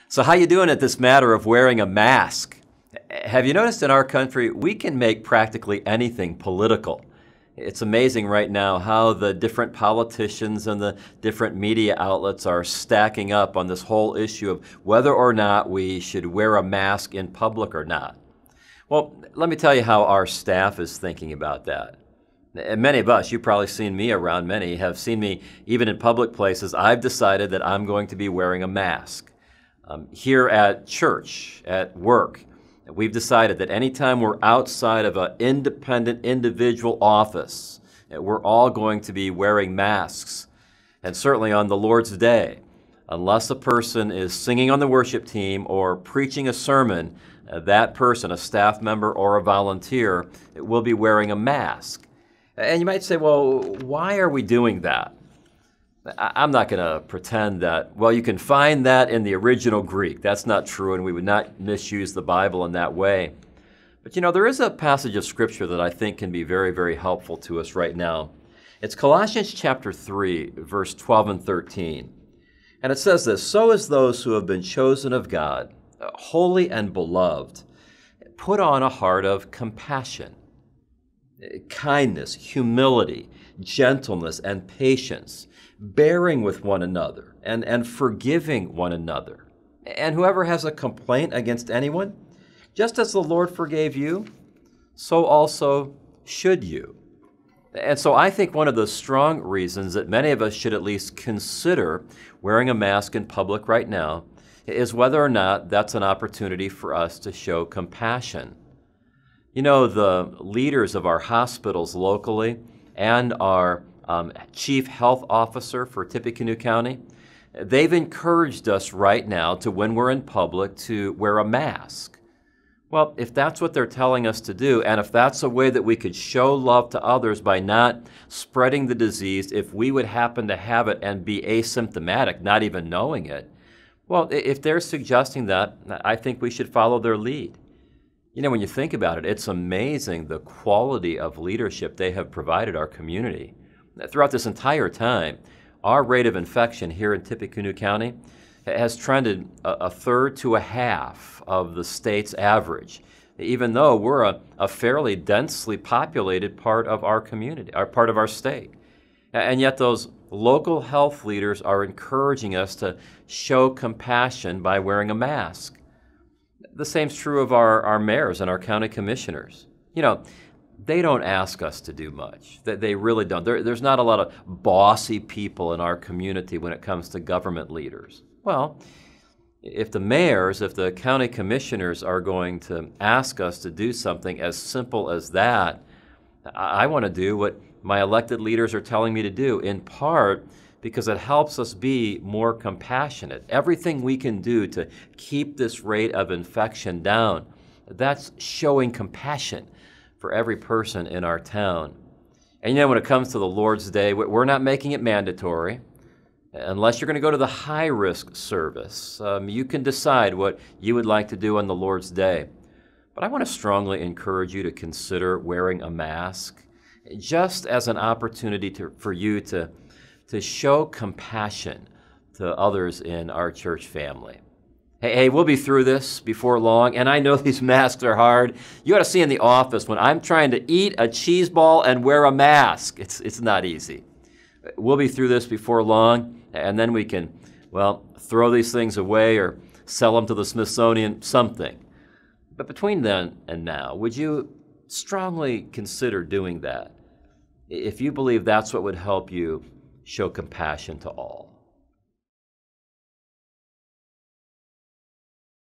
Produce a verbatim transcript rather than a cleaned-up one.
So how you doing at this matter of wearing a mask? Have you noticed in our country, we can make practically anything political. It's amazing right now how the different politicians and the different media outlets are stacking up on this whole issue of whether or not we should wear a mask in public or not. Well, let me tell you how our staff is thinking about that. And many of us, you've probably seen me around, many have seen me even in public places. I've decided that I'm going to be wearing a mask. Um, here at church, at work, we've decided that anytime we're outside of an independent individual office, we're all going to be wearing masks. And certainly on the Lord's Day, unless a person is singing on the worship team or preaching a sermon, that person, a staff member or a volunteer, will be wearing a mask. And you might say, well, why are we doing that? I'm not going to pretend that, well, you can find that in the original Greek. That's not true, and we would not misuse the Bible in that way. But you know, there is a passage of Scripture that I think can be very, very helpful to us right now. It's Colossians chapter three, verse twelve and thirteen. And it says this, "So as those who have been chosen of God, holy and beloved, put on a heart of compassion, kindness, humility, gentleness, and patience, bearing with one another, and, and forgiving one another. And whoever has a complaint against anyone, just as the Lord forgave you, so also should you." And so I think one of the strong reasons that many of us should at least consider wearing a mask in public right now is whether or not that's an opportunity for us to show compassion. You know, the leaders of our hospitals locally and our um, chief health officer for Tippecanoe County, they've encouraged us right now to, when we're in public, to wear a mask. Well, if that's what they're telling us to do, and if that's a way that we could show love to others by not spreading the disease if we would happen to have it and be asymptomatic, not even knowing it, well, if they're suggesting that, I think we should follow their lead. You know, when you think about it, it's amazing the quality of leadership they have provided our community. Throughout this entire time, our rate of infection here in Tippecanoe County has trended a third to a half of the state's average, even though we're a, a fairly densely populated part of our community, our part of our state. And yet those local health leaders are encouraging us to show compassion by wearing a mask. The same's true of our, our mayors and our county commissioners. You know, they don't ask us to do much. They, they really don't. There, there's not a lot of bossy people in our community when it comes to government leaders. Well, if the mayors, if the county commissioners are going to ask us to do something as simple as that, I, I want to do what my elected leaders are telling me to do, in part because it helps us be more compassionate. Everything we can do to keep this rate of infection down, that's showing compassion for every person in our town. And you know, when it comes to the Lord's Day, we're not making it mandatory. Unless you're going to go to the high-risk service, um, you can decide what you would like to do on the Lord's Day. But I want to strongly encourage you to consider wearing a mask just as an opportunity to, for you to to show compassion to others in our church family. Hey, hey, we'll be through this before long, and I know these masks are hard. You ought to see in the office when I'm trying to eat a cheese ball and wear a mask. It's, it's not easy. We'll be through this before long, and then we can, well, throw these things away or sell them to the Smithsonian, something. But between then and now, would you strongly consider doing that if you believe that's what would help you show compassion to all?